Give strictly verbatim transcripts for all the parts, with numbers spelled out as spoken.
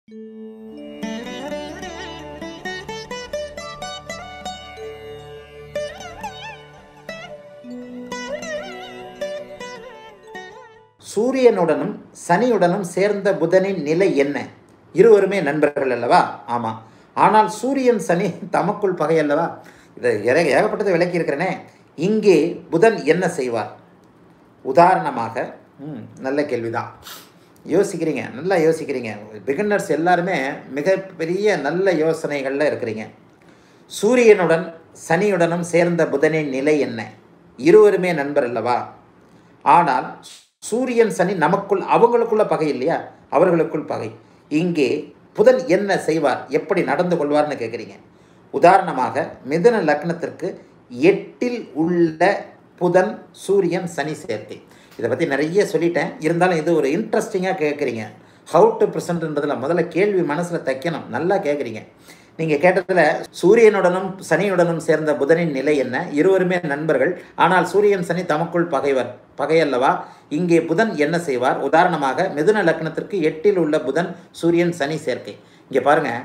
சூரியனுடனும் சனியுடனும் சேர்ந்த புதனின் நிலை என்ன? இருவருமே நண்பர்கள் அல்லவா? ஆமாம். ஆனால் சூரியன் சனி தமக்குள் பகை அல்லவா? இதை ஏகப்பட்டதை விளக்கி இருக்கிறேனே. இங்கே புதன் என்ன செய்வார்? உதாரணமாக, ம் நல்ல கேள்விதான், யோசிக்கிறீங்க, நல்லா யோசிக்கிறீங்க. பிகினர்ஸ் எல்லாருமே மிகப்பெரிய நல்ல யோசனைகளில் இருக்கிறீங்க. சூரியனுடன் சனியுடனும் சேர்ந்த புதனின் நிலை என்ன? இருவருமே நண்பர் அல்லவா? ஆனால் சூரியன் சனி நமக்குள், அவங்களுக்குள்ள பகை இல்லையா? அவர்களுக்குள் பகை. இங்கே புதன் என்ன செய்வார், எப்படி நடந்து கொள்வார்னு கேட்குறீங்க. உதாரணமாக, மிதுன லக்னத்திற்கு எட்டில் உள்ள புதன் சூரியன் சனி சேர்க்கை. இதை பற்றி நிறைய சொல்லிட்டேன். இருந்தாலும் இது ஒரு இன்ட்ரெஸ்டிங்காக கேட்குறீங்க. ஹவு டு ப்ரெசென்ட்ன்றதில் முதல்ல கேள்வி மனசில் தைக்கணும். நல்லா கேட்குறீங்க. நீங்கள் கேட்டதில் சூரியனுடனும் சனியுடனும் சேர்ந்த புதனின் நிலை என்ன? இருவருமே நண்பர்கள், ஆனால் சூரியன் சனி தமக்குள் பகைவர் பகையல்லவா? இங்கே புதன் என்ன செய்வார்? உதாரணமாக, மிதுன லக்னத்திற்கு எட்டில் உள்ள புதன் சூரியன் சனி சேர்க்கை. இங்கே பாருங்கள்,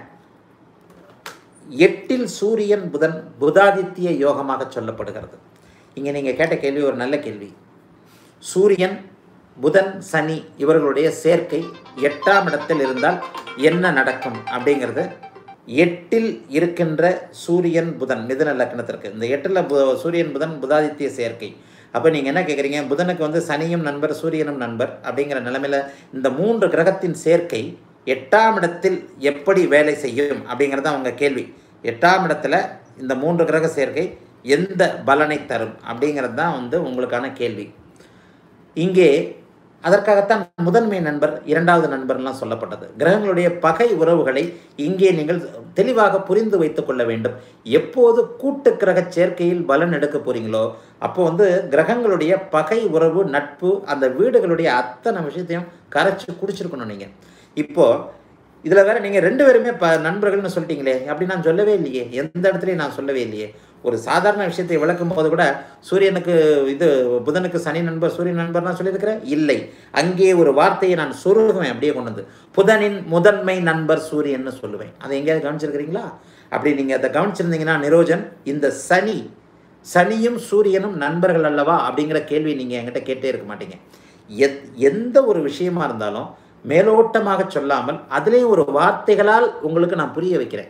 எட்டில் சூரியன் புதன் புதாதித்ய யோகமாக சொல்லப்படுகிறது. இங்கே நீங்கள் கேட்ட கேள்வி ஒரு நல்ல கேள்வி. சூரியன் புதன் சனி இவர்களுடைய சேர்க்கை எட்டாம் இடத்தில் இருந்தால் என்ன நடக்கும் அப்படிங்கிறது, எட்டில் இருக்கின்ற சூரியன் புதன் மிதுன லக்னத்திற்கு, இந்த எட்டில் சூரியன் புதன் புதாதித்ய சேர்க்கை. அப்போ நீங்கள் என்ன கேட்குறீங்க, புதனுக்கு வந்து சனியும் நண்பர் சூரியனும் நண்பர் அப்படிங்கிற நிலைமையில் இந்த மூன்று கிரகத்தின் சேர்க்கை எட்டாம் இடத்தில் எப்படி வேலை செய்யும் அப்படிங்கிறது தான் உங்கள் கேள்வி. எட்டாம் இடத்துல இந்த மூன்று கிரக சேர்க்கை எந்த பலனை தரும் அப்படிங்கிறது தான் வந்து உங்களுக்கான கேள்வி. இங்கே அதற்காகத்தான் முதன்மை நண்பர் இரண்டாவது நண்பர்லாம் சொல்லப்பட்டது. கிரகங்களுடைய பகை உறவுகளை இங்கே நீங்கள் தெளிவாக புரிந்து வைத்துக் கொள்ள வேண்டும். எப்போது கூட்டு கிரக சேர்க்கையில் பலன் எடுக்க போறீங்களோ அப்போ வந்து கிரகங்களுடைய பகை உறவு நட்பு அந்த வீடுகளுடைய அத்தனை விஷயத்தையும் கரைச்சி குடிச்சிருக்கணும். நீங்கள் இப்போ இதில் வேற நீங்கள் ரெண்டு பேருமே ப நண்பர்கள்னு சொல்லிட்டீங்களே, அப்படி நான் சொல்லவே இல்லையே, எந்த இடத்துலையும் நான் சொல்லவே இல்லையே. ஒரு சாதாரண விஷயத்தை விளக்கும் போது கூட சூரியனுக்கு இது புதனுக்கு சனி நண்பர் சூரியன் நண்பர் நான் சொல்லியிருக்கிறேன் இல்லை. அங்கே ஒரு வார்த்தையை நான் சொருகுவேன், அப்படியே கொண்டு வந்து புதனின் முதன்மை நண்பர் சூரியன்னு சொல்லுவேன். அதை எங்கேயாவது கவனிச்சிருக்கிறீங்களா? அப்படி நீங்கள் அதை கவனிச்சிருந்தீங்கன்னா நிரோஜன், இந்த சனி சனியும் சூரியனும் நண்பர்கள் அல்லவா அப்படிங்கிற கேள்வி நீங்கள் என்கிட்ட கேட்டே இருக்க மாட்டீங்க. எத் எந்த ஒரு விஷயமா இருந்தாலும் மேலோட்டமாக சொல்லாமல் அதிலேயும் ஒரு வார்த்தைகளால் உங்களுக்கு நான் புரிய வைக்கிறேன்.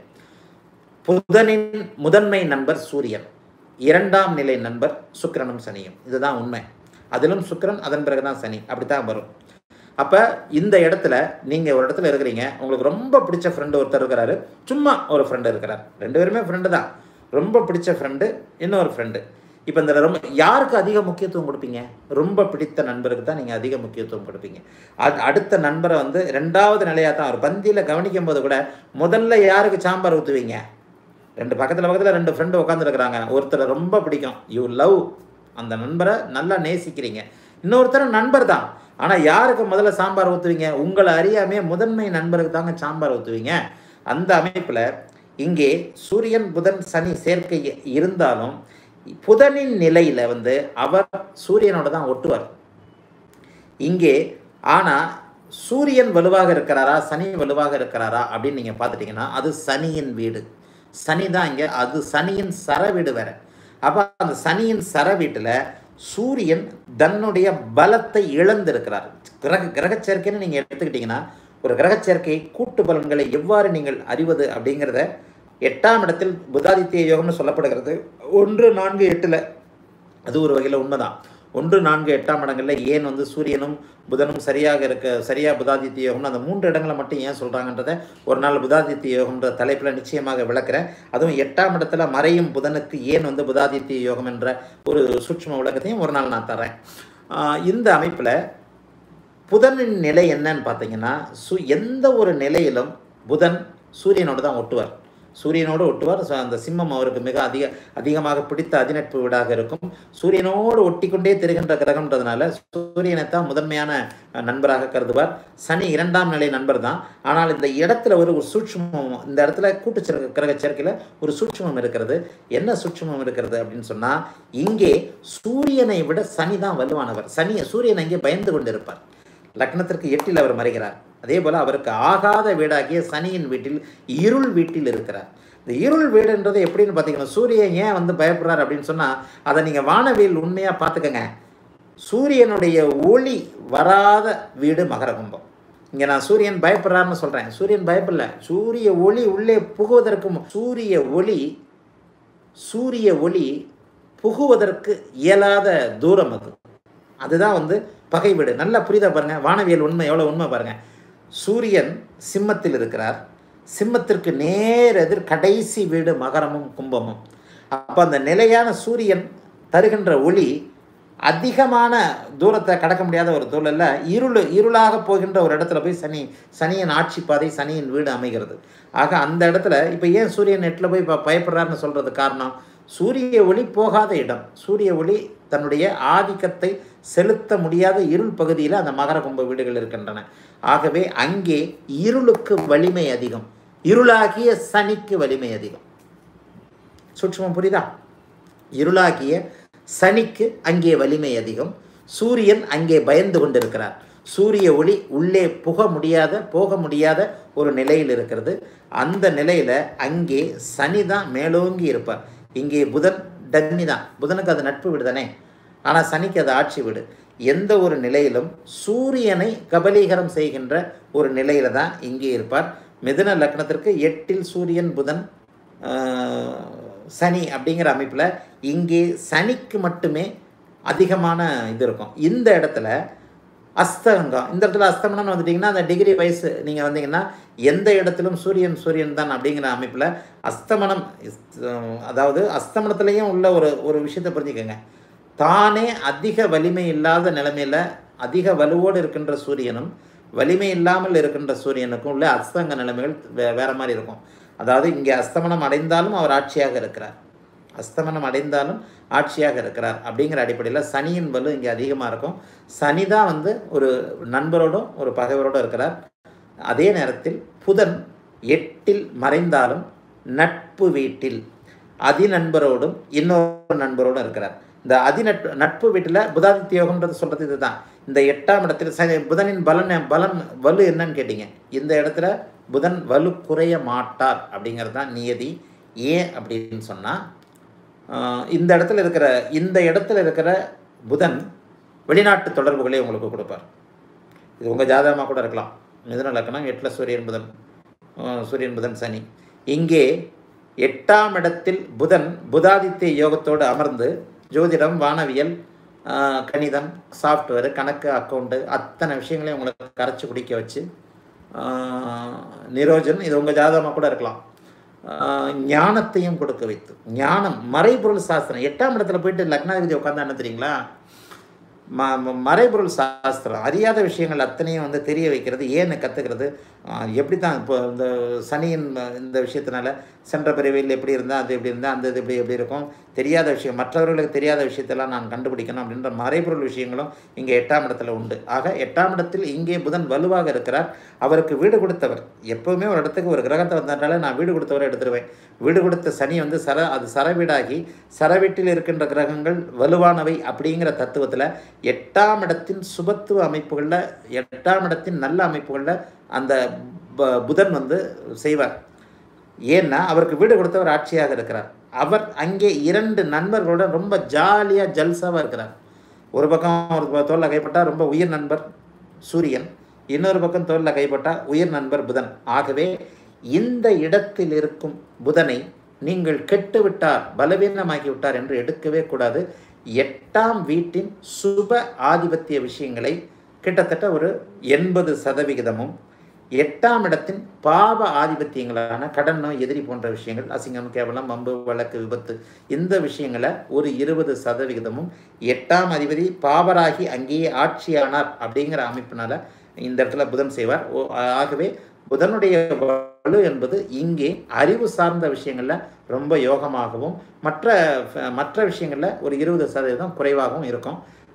புதனின் முதன்மை நண்பர் சூரியன், இரண்டாம் நிலை நண்பர் சுக்கிரனும் சனியும். இதுதான் உண்மை. அதிலும் சுக்கிரன், அதன் பிறகுதான் சனி, அப்படித்தான் வரும். அப்போ இந்த இடத்துல நீங்கள் ஒரு இடத்துல இருக்கிறீங்க, உங்களுக்கு ரொம்ப பிடிச்ச ஃப்ரெண்டு ஒருத்தர் இருக்கிறாரு, சும்மா ஒரு ஃப்ரெண்டு இருக்கிறார், ரெண்டு பேருமே ஃப்ரெண்டு தான், ரொம்ப பிடிச்ச ஃப்ரெண்டு இன்னொரு ஃப்ரெண்டு. இப்போ இந்த ரொம்ப யாருக்கு அதிக முக்கியத்துவம் கொடுப்பீங்க? ரொம்ப பிடித்த நண்பருக்கு தான் நீங்கள் அதிக முக்கியத்துவம் கொடுப்பீங்க. அது அடுத்த நண்பரை வந்து ரெண்டாவது நிலையாக தான் ஒரு பந்தியில் கவனிக்கும் போது கூட முதல்ல யாருக்கு சாம்பார் ஊற்றுவீங்க? ரெண்டு பக்கத்தில் பக்கத்தில் ரெண்டு ஃப்ரெண்டு உட்காந்துருக்குறாங்க, ஒருத்தரை ரொம்ப பிடிக்கும், யூ லவ் அந்த நண்பரை நல்லா நேசிக்கிறீங்க, இன்னொருத்தர் நண்பர் தான், ஆனால் யாருக்கு முதல்ல சாம்பார் ஊற்றுவீங்க? உங்களை அறியாமே முதன்மை நண்பருக்கு தாங்க சாம்பார் ஊற்றுவீங்க. அந்த அமைப்பில் இங்கே சூரியன் புதன் சனி சேர்க்கை இருந்தாலும் புதனின் நிலையில் வந்து அவர் சூரியனோட தான் ஒட்டுவார் இங்கே. ஆனால் சூரியன் வலுவாக இருக்கிறாரா சனி வலுவாக இருக்கிறாரா அப்படின்னு நீங்கள் பார்த்துட்டிங்கன்னா அது சனியின் வீடு. சனி தான் இங்கே, அது சனியின் சர வீடு வேற. அப்போ அந்த சனியின் சர வீட்டில் சூரியன் தன்னுடைய பலத்தை இழந்திருக்கிறார். கிரக கிரக சேர்க்கைன்னு நீங்கள் எடுத்துக்கிட்டிங்கன்னா ஒரு கிரக சேர்க்கை கூட்டு பலன்களை எவ்வாறு நீங்கள் அறிவது அப்படிங்கிறத எட்டாம் இடத்தில் புதாதித்ய யோகம்னு சொல்லப்படுகிறது. ஒன்று நான்கு எட்டில் அது ஒரு வகையில் உண்மைதான். ஒன்று நான்கு எட்டாம் இடங்களில் ஏன் வந்து சூரியனும் புதனும் சரியாக இருக்க சரியாக புதாதித்ய யோகம்னு அந்த மூன்று இடங்களை மட்டும் ஏன் சொல்கிறாங்கன்றதை ஒரு நாள் புதாதித்ய யோகம்ன்ற தலைப்பில் நிச்சயமாக விளக்குறேன். அதுவும் எட்டாம் இடத்துல மறையும் புதனுக்கு ஏன் வந்து புதாதித்ய யோகம் என்ற ஒரு சூட்சும விளக்கத்தையும் ஒரு நாள் நான் தரேன். இந்த அமைப்பில் புதனின் நிலை என்னன்னு பார்த்தீங்கன்னா சு எந்த ஒரு நிலையிலும் புதன் சூரியனோடு தான் ஒட்டுவார், சூரியனோடு ஒட்டுவார். அந்த சிம்மம் அவருக்கு மிக அதிக அதிகமாக பிடித்த அதிநட்பு வீடாக இருக்கும். சூரியனோடு ஒட்டி கொண்டே திரிகின்ற கிரகம்ன்றதுனால சூரியனை தான் முதன்மையான நண்பராக கருதுவார். சனி இரண்டாம் நிலை நண்பர் தான். ஆனால் இந்த இடத்துல ஒரு ஒரு சூட்சுமம், இந்த இடத்துல கூட்டு கிரக சேர்க்கையில் ஒரு சூட்சுமம் இருக்கிறது. என்ன சூட்சுமம் இருக்கிறது அப்படின்னு சொன்னால் இங்கே சூரியனை விட சனி தான் வலுவானவர். சனி சூரியனை இங்கே பயந்து கொண்டு இருப்பார். லக்னத்திற்கு எட்டில் அவர் மறைகிறார். அதே போல் அவருக்கு ஆகாத வீடாகிய சனியின் வீட்டில் இருள் வீட்டில் இருக்கிறார். இந்த இருள் வீடுன்றது எப்படின்னு பார்த்தீங்கன்னா, சூரியன் ஏன் வந்து பயப்படுறார் அப்படின்னு சொன்னால், அதை நீங்கள் வானவியல் உண்மையாக பார்த்துக்கங்க. சூரியனுடைய ஒளி வராத வீடு மகர கும்பம். இங்கே நான் சூரியன் பயப்படுறாருன்னு சொல்கிறேன். சூரியன் பயப்படல. சூரிய ஒளி உள்ளே புகுவதற்கு சூரிய ஒளி சூரிய ஒளி புகுவதற்கு இயலாத தூரம் அது. அதுதான் வந்து பகை வீடு. நல்லா புரிதா பாருங்கள். வானவியல் உண்மை எவ்வளோ உண்மை பாருங்கள். சூரியன் சிம்மத்தில் இருக்கிறார். சிம்மத்திற்கு நேர் எதிர் கடைசி வீடு மகரமும் கும்பமும். அப்போ அந்த நிலையான சூரியன் தருகின்ற ஒளி அதிகமான தூரத்தை கடக்க முடியாத ஒரு சூழலில் இருள் இருளாக போகின்ற ஒரு இடத்துல போய் சனி சனியின் ஆட்சி பாதை சனியின் வீடு அமைகிறது. ஆக அந்த இடத்துல இப்போ ஏன் சூரியன் நெட்டில் போய் இப்போ பயப்படுறாருன்னு சொல்கிறது காரணம், சூரிய ஒளி போகாத இடம். சூரிய ஒளி தன்னுடைய ஆதிக்கத்தை செலுத்த முடியாத இருள் பகுதியில் அந்த மகர கும்ப வீடுகள் இருக்கின்றன. ஆகவே அங்கே இருளுக்கு வலிமை அதிகம். இருளாகிய சனிக்கு வலிமை அதிகம். சூட்சுமம் புரியுதா? இருளாகிய சனிக்கு அங்கே வலிமை அதிகம். சூரியன் அங்கே பயந்து கொண்டிருக்கிறார். சூரிய ஒளி உள்ளே புக முடியாத போக முடியாத ஒரு நிலையில் இருக்கிறது. அந்த நிலையில் அங்கே சனி தான் மேலோங்கி இருப்பார். இங்கே புதன் டன்னி தான். புதனுக்கு அது நட்பு வீடு தானே, ஆனால் சனிக்கு அது ஆட்சி வீடு. எந்த ஒரு நிலையிலும் சூரியனை கபலீகரம் செய்கின்ற ஒரு நிலையில தான் இங்கே இருப்பார். மிதுன லக்னத்திற்கு எட்டில் சூரியன் புதன் சனி அப்படிங்கிற அமைப்பில் இங்கே சனிக்கு மட்டுமே அதிகமான இது இருக்கும். இந்த இடத்துல அஸ்தங்கம், இந்த இடத்துல அஸ்தமனம்னு வந்துட்டிங்கன்னா அந்த டிகிரி வயசு நீங்கள் வந்தீங்கன்னா எந்த இடத்திலும் சூரியன் சூரியன் தான் அப்படிங்கிற அமைப்பில் அஸ்தமனம், அதாவது அஸ்தமனத்துலேயும் உள்ள ஒரு ஒரு விஷயத்தை புரிஞ்சுக்கோங்க. தானே அதிக வலிமை இல்லாத நிலைமையில் அதிக வலுவோடு இருக்கின்ற சூரியனும் வலிமை இல்லாமல் இருக்கின்ற சூரியனுக்கும் உள்ள அஸ்தங்க நிலைமைகள் வே வேறு மாதிரி இருக்கும். அதாவது இங்கே அஸ்தமனம் அடைந்தாலும் அவர் ஆட்சியாக இருக்கிறார், அஸ்தமனம் அடைந்தாலும் ஆட்சியாக இருக்கிறார் அப்படிங்கிற அடிப்படையில் சனியின் வலு இங்கே அதிகமாக இருக்கும். சனி தான் வந்து ஒரு நண்பரோடும் ஒரு பகைவரோடும் இருக்கிறார். அதே நேரத்தில் புதன் எட்டில் மறைந்தாலும் நட்பு வீட்டில் அதிநண்பரோடும் இன்னொரு நண்பரோடும் இருக்கிறார். இந்த அதிநட்பு நட்பு வீட்டில் புதாதித்ய யோகம்ன்றது சொல்கிறது இது தான். இந்த எட்டாம் இடத்தில் சனி புதனின் பலன் பலன் வலு என்னன்னு கேட்டிங்க. இந்த இடத்துல புதன் வலு குறைய மாட்டார் அப்படிங்கிறது தான் நியதி. ஏன் அப்படின்னு சொன்னால், இந்த இடத்துல இருக்கிற இந்த இடத்துல இருக்கிற புதன் வெளிநாட்டு தொடர்புகளை உங்களுக்கு கொடுப்பார். இது உங்கள் ஜாதகமாக கூட இருக்கலாம். மிதுன லக்னம், எட்டில் சூரியன் புதன் சூரியன் புதன் சனி. இங்கே எட்டாம் இடத்தில் புதன் புதாதித்ய யோகத்தோடு அமர்ந்து ஜோதிடம், வானவியல், கணிதம், சாஃப்ட்வேரு, கணக்கு, அக்கௌண்ட்டு அத்தனை விஷயங்களையும் உங்களுக்கு கரைச்சி குடிக்க வச்சு, நிரோஜன் இது உங்கள் ஜாதகமாக கூட இருக்கலாம், ஞானத்தையும் கொடுக்க வைத்து, ஞானம் மறைபொருள் சாஸ்திரம். எட்டாம் இடத்துல போயிட்டு லக்னாதிபதி உட்காந்தா என்ன தெரியுங்களா, ம மறைபொருள் சாஸ்திரம் அறியாத விஷயங்கள் அத்தனையும் வந்து தெரிய வைக்கிறது. ஏன்னு கற்றுக்கிறது. எப்படி தான் இப்போ இந்த சனியின் இந்த விஷயத்தினால சென்ற பிறவியில் எப்படி இருந்தால் அது எப்படி இருந்தால் அந்த இது எப்படி எப்படி இருக்கும் தெரியாத விஷயம், மற்றவர்களுக்கு தெரியாத விஷயத்தெல்லாம் நான் கண்டுபிடிக்கணும் அப்படின்ற மறைபொருள் விஷயங்களும் இங்கே எட்டாம் இடத்துல உண்டு. ஆக எட்டாம் இடத்தில் இங்கே புதன் வலுவாக இருக்கிறார். அவருக்கு வீடு கொடுத்தவர். எப்போவுமே ஒரு இடத்துக்கு ஒரு கிரகத்தை வந்தாலே நான் வீடு கொடுத்தவரை எடுத்துருவேன். வீடு கொடுத்த சனி வந்து சர அது சரவீடாகி சரவீட்டில் இருக்கின்ற கிரகங்கள் வலுவானவை அப்படிங்கிற தத்துவத்தில் எட்டாம் இடத்தின் சுபத்துவ அமைப்புகளில் எட்டாம் இடத்தின் நல்ல அமைப்புகளில் அந்த புதன் வந்து செய்வார். ஏன்னா அவருக்கு வீடு கொடுத்தவர் ஆட்சியாக இருக்கிறார். அவர் அங்கே இரண்டு நண்பர்களோட ரொம்ப ஜாலியாக ஜல்சாவாக இருக்கிறார். ஒரு பக்கம் ஒரு தோளில் கைப்பட்டால் ரொம்ப உயிர் நண்பர் சூரியன், இன்னொரு பக்கம் தோளில் கைப்பட்டால் உயிர் நண்பர் புதன். ஆகவே இந்த இடத்தில் இருக்கும் புதனை நீங்கள் கெட்டுவிட்டார், பலவீனமாகி விட்டார் என்று எடுக்கவே கூடாது. எட்டாம் வீட்டின் சுப ஆதிபத்திய விஷயங்களை கிட்டத்தட்ட ஒரு எண்பது சதவிகிதமும், எட்டாம் இடத்தின் பாவ ஆதிபத்தியங்களான கடன் நோய், எதிரி போன்ற விஷயங்கள், அசிங்கம், கேவலம், வம்பு, வழக்கு, விபத்து இந்த விஷயங்களை ஒரு இருபது சதவிகிதமும், எட்டாம் அதிபதி பாவராகி அங்கேயே ஆட்சியானார் அப்படிங்கிற அமைப்பினால இந்த இடத்துல புதன் செய்வார். ஆகவே புதனுடைய வலு என்பது இங்கே அறிவு சார்ந்த விஷயங்களில் ரொம்ப யோகமாகவும் மற்ற மற்ற விஷயங்களில் ஒரு இருபது சதவீதம் குறைவாகவும் இருக்கும்.